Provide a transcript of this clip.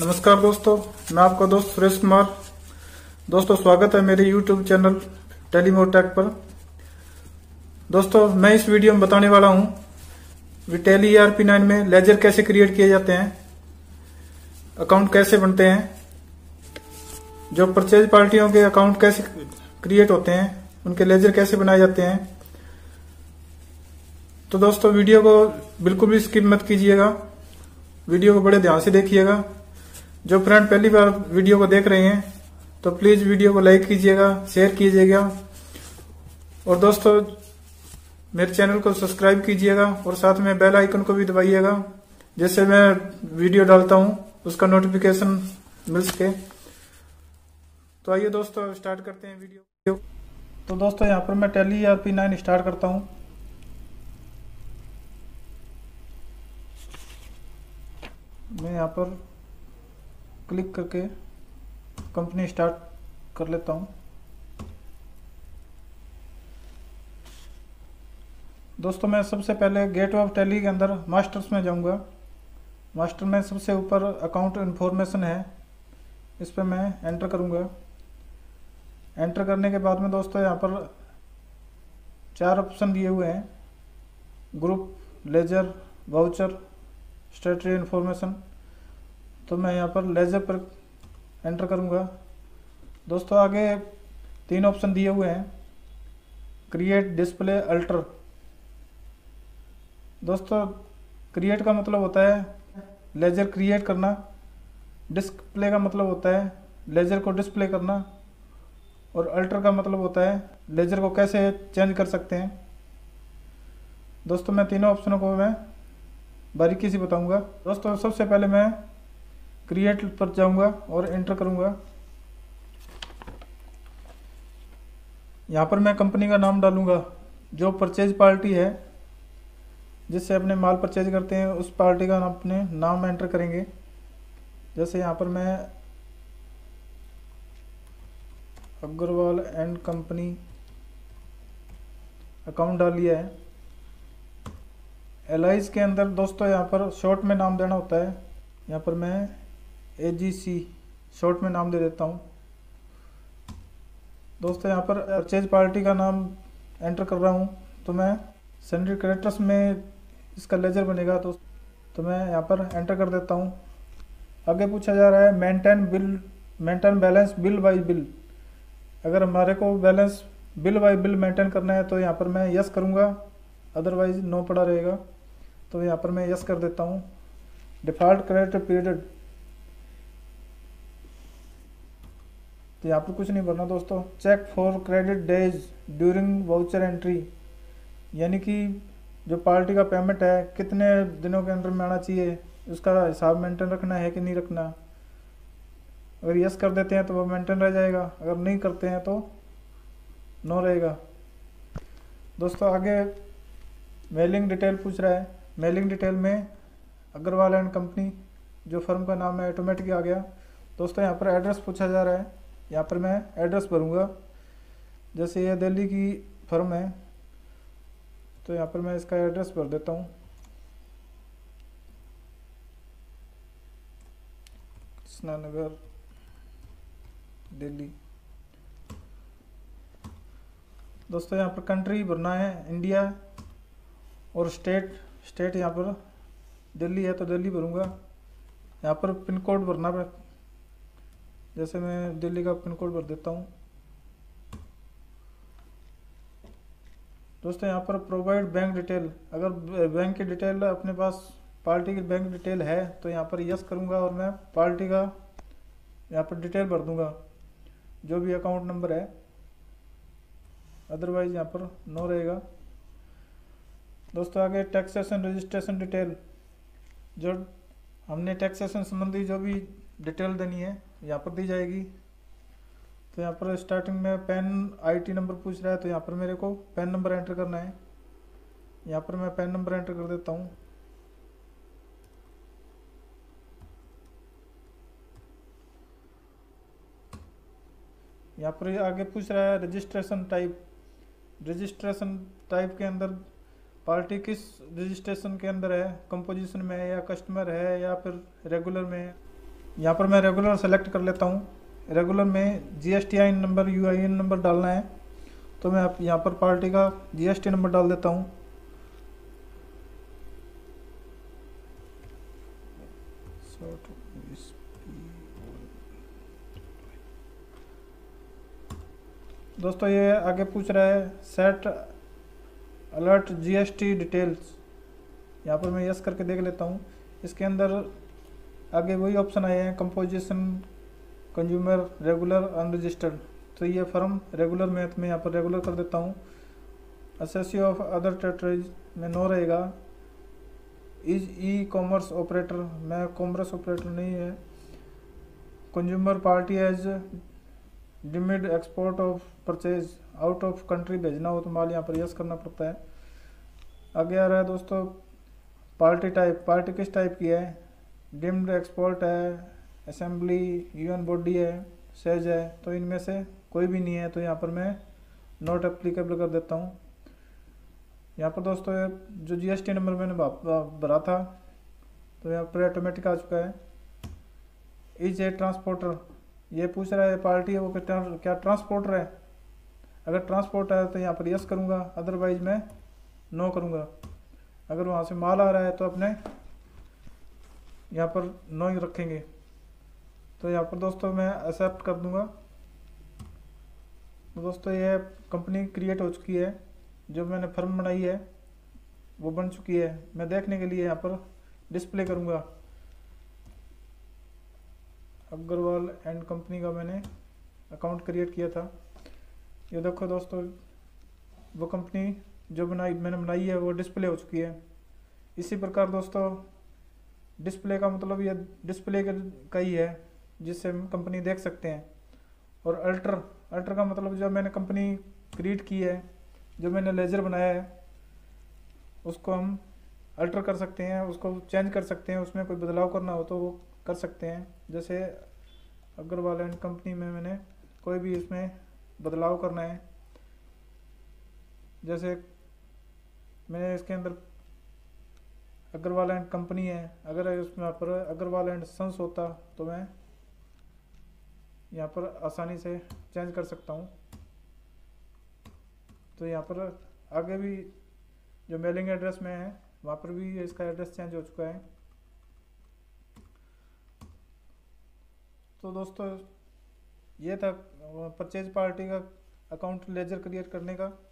नमस्कार दोस्तों, मैं आपका दोस्त सुरेश कुमार। दोस्तों स्वागत है मेरे YouTube चैनल टेलीमोर टेक पर। दोस्तों मैं इस वीडियो में बताने वाला हूं टैली ERP9 में लेजर कैसे क्रिएट किए जाते हैं, अकाउंट कैसे बनते हैं, जो परचेज पार्टियों के अकाउंट कैसे क्रिएट होते हैं, उनके लेजर कैसे बनाए जाते हैं। तो दोस्तों वीडियो को बिल्कुल भी स्किप मत कीजिएगा, वीडियो को बड़े ध्यान से देखिएगा। जो फ्रेंड पहली बार वीडियो को देख रहे हैं तो प्लीज वीडियो को लाइक कीजिएगा, शेयर कीजिएगा और दोस्तों मेरे चैनल को सब्सक्राइब कीजिएगा और साथ में बेल आइकन को भी दबाइएगा, जिससे मैं वीडियो डालता हूं उसका नोटिफिकेशन मिल सके। तो आइए दोस्तों स्टार्ट करते हैं वीडियो। तो दोस्तों यहाँ पर मैं टैली ERP9 स्टार्ट करता हूं। मैं यहाँ पर क्लिक करके कंपनी स्टार्ट कर लेता हूं। दोस्तों मैं सबसे पहले गेटवे ऑफ टैली के अंदर मास्टर्स में जाऊंगा। मास्टर में सबसे ऊपर अकाउंट इन्फॉर्मेशन है, इस पर मैं एंटर करूंगा। एंटर करने के बाद में दोस्तों यहाँ पर 4 ऑप्शन दिए हुए हैं: group, ledger, voucher, statutory information. तो मैं यहाँ पर लेजर पर एंटर करूँगा। दोस्तों आगे 3 ऑप्शन दिए हुए हैं: क्रिएट, डिस्प्ले, अल्टर। दोस्तों क्रिएट का मतलब होता है लेजर क्रिएट करना, डिस्प्ले का मतलब होता है लेजर को डिस्प्ले करना, और अल्टर का मतलब होता है लेजर को कैसे चेंज कर सकते हैं। दोस्तों मैं तीनों ऑप्शनों को मैं बारीकी से बताऊंगा। दोस्तों सबसे पहले मैं क्रिएट पर जाऊंगा और एंटर करूंगा। यहाँ पर मैं कंपनी का नाम डालूंगा, जो परचेज पार्टी है जिससे अपने माल परचेज करते हैं उस पार्टी का अपने नाम एंटर करेंगे। जैसे यहाँ पर मैं अग्रवाल एंड कंपनी अकाउंट डाल लिया है। एलाइज के अंदर दोस्तों यहाँ पर शॉर्ट में नाम देना होता है। यहाँ पर मैं AGC शॉर्ट में नाम दे देता हूँ। दोस्तों यहाँ पर परचेज पार्टी का नाम एंटर कर रहा हूँ, तो मैं सैंडरी कैरेक्टर्स में इसका लेजर बनेगा, तो मैं यहाँ पर एंटर कर देता हूँ। आगे पूछा जा रहा है maintain balance bill by bill. अगर हमारे को balance bill by bill maintain करना है तो यहाँ पर मैं यस करूँगा, अदरवाइज नो पड़ा रहेगा। तो यहाँ पर मैं यस कर देता हूँ। डिफ़ॉल्ट क्रेडिट पीरियड, तो यहाँ पर कुछ नहीं भरना दोस्तों। Check for credit days during voucher entry, यानी कि जो पार्टी का पेमेंट है कितने दिनों के अंदर में आना चाहिए, उसका हिसाब मेंटेन रखना है कि नहीं रखना। अगर यस कर देते हैं तो वो मेंटेन रह जाएगा, अगर नहीं करते हैं तो नो रहेगा। दोस्तों आगे मेलिंग डिटेल पूछ रहा है। मेलिंग डिटेल में अग्रवाल एंड कंपनी जो फर्म का नाम है ऑटोमेटिक आ गया। दोस्तों यहाँ पर एड्रेस पूछा जा रहा है, यहाँ पर मैं एड्रेस भरूंगा। जैसे ये दिल्ली की फर्म है तो यहाँ पर मैं इसका एड्रेस भर देता हूँ। कृष्णानगर, दिल्ली। दोस्तों यहाँ पर कंट्री भरना है इंडिया, और स्टेट यहाँ पर दिल्ली है तो दिल्ली भरूंगा। यहाँ पर पिन कोड भरना है, जैसे मैं दिल्ली का पिन कोड भर देता हूँ। दोस्तों यहाँ पर प्रोवाइड बैंक डिटेल, अगर बैंक की डिटेल अपने पास पार्टी की बैंक डिटेल है तो यहाँ पर यस करूँगा और मैं पार्टी का यहाँ पर डिटेल भर दूँगा, जो भी अकाउंट नंबर है, अदरवाइज यहाँ पर नो रहेगा। दोस्तों आगे टैक्सेशन रजिस्ट्रेशन डिटेल, जो हमने टैक्सेशन संबंधी जो भी डिटेल देनी है यहाँ पर दी जाएगी। तो यहाँ पर स्टार्टिंग में पैन IT नंबर पूछ रहा है, तो यहाँ पर मेरे को पैन नंबर एंटर करना है। यहाँ पर मैं पैन नंबर एंटर कर देता हूँ। यहाँ पर आगे पूछ रहा है रजिस्ट्रेशन टाइप। रजिस्ट्रेशन टाइप के अंदर पार्टी किस रजिस्ट्रेशन के अंदर है, कंपोजिशन में है या कस्टमर है या फिर रेगुलर में है। यहाँ पर मैं रेगुलर सेलेक्ट कर लेता हूँ। रेगुलर में GSTI नंबर UIN नंबर डालना है, तो मैं आप यहाँ पर पार्टी का GST नंबर डाल देता हूँ। दोस्तों ये आगे पूछ रहा है सेट अलर्ट GST डिटेल्स, यहाँ पर मैं यस करके देख लेता हूँ। इसके अंदर आगे वही ऑप्शन आए हैं, कंपोजिशन, कंज्यूमर, रेगुलर, अनरजिस्टर्ड। तो ये फर्म रेगुलर में, तो मैं यहाँ पर रेगुलर कर देता हूँ। असेसी ऑफ अदर टेरिटरीज में नो रहेगा। इज ई कॉमर्स ऑपरेटर, मैं कॉमर्स ऑपरेटर नहीं है। Consumer party as deemed export of purchase, out of country भेजना हो तो माल यहाँ पर यस करना पड़ता है। आगे आ रहा है दोस्तों पार्टी टाइप, पार्टी किस टाइप की है, डिम्ड एक्सपोर्ट है, असेंबली, यूएन बॉडी है, सेज है। तो इनमें से कोई भी नहीं है, तो यहाँ पर मैं नॉट एप्लीकेबल कर देता हूँ। यहाँ पर दोस्तों जो GST नंबर मैंने भरा था, तो यहाँ पर ऑटोमेटिक आ चुका है। इज ए ट्रांसपोर्टर, ये पूछ रहा है पार्टी है वो क्या ट्रांसपोर्टर है। अगर ट्रांसपोर्ट है तो यहाँ पर यस करूँगा, अदरवाइज मैं नो करूँगा। अगर वहाँ से माल आ रहा है तो अपने यहाँ पर नो ही रखेंगे। तो यहाँ पर दोस्तों मैं एक्सेप्ट कर दूँगा। तो दोस्तों ये कंपनी क्रिएट हो चुकी है, जो मैंने फर्म बनाई है वो बन चुकी है। मैं देखने के लिए यहाँ पर डिस्प्ले करूँगा। अग्रवाल एंड कंपनी का मैंने अकाउंट क्रिएट किया था। ये देखो दोस्तों, वो कंपनी जो मैंने बनाई है वो डिस्प्ले हो चुकी है। इसी प्रकार दोस्तों डिस्प्ले का मतलब ये डिस्प्ले का ही है, जिससे हम कंपनी देख सकते हैं। और अल्टर का मतलब जो मैंने कंपनी क्रिएट की है, जो मैंने लेजर बनाया है, उसको हम अल्टर कर सकते हैं, उसको चेंज कर सकते हैं। उसमें कोई बदलाव करना हो तो वो कर सकते हैं। जैसे अग्रवाल एंड कंपनी में मैंने कोई भी इसमें बदलाव करना है, जैसे मैंने इसके अंदर अग्रवाल एंड कंपनी है, अगर उसमें यहाँ पर अग्रवाल एंड सन्स होता तो मैं यहाँ पर आसानी से चेंज कर सकता हूँ। तो यहाँ पर आगे भी जो मेलिंग एड्रेस में है वहाँ पर भी इसका एड्रेस चेंज हो चुका है। तो दोस्तों ये था परचेज पार्टी का अकाउंट लेजर क्रिएट करने का।